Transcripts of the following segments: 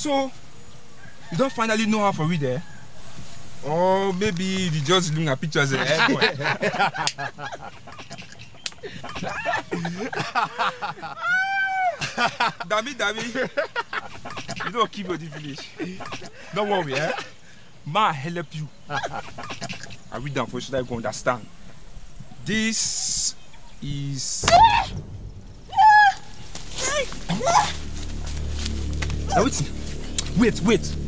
So, you don't finally know how to read there? Or maybe you just looking at pictures there. Dabi, you don't keep your village. Don't worry, eh? Ma help you. I read down for you so that you can understand. This is. Now wait.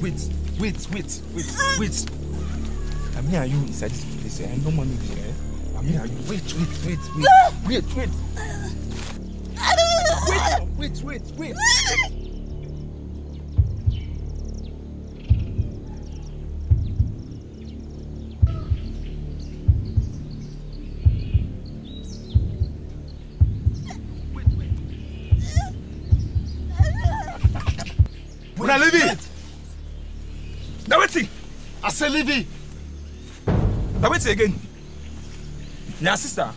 I'm here and you inside this place. I no money there. I'm here and you. Wait. Now leave it. Now wait. I say leave it. Now wait again. Your sister.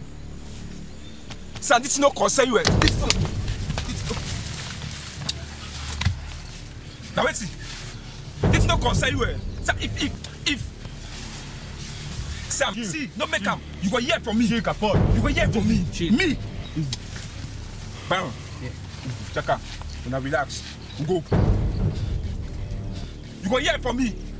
Sir, this no concern you. Now wait. This no concern you. Sir, if Sam, see, no make up. You go hear from me. You go hear from me. Me. Baron. Chaka, now relax. Go. You go hear from me.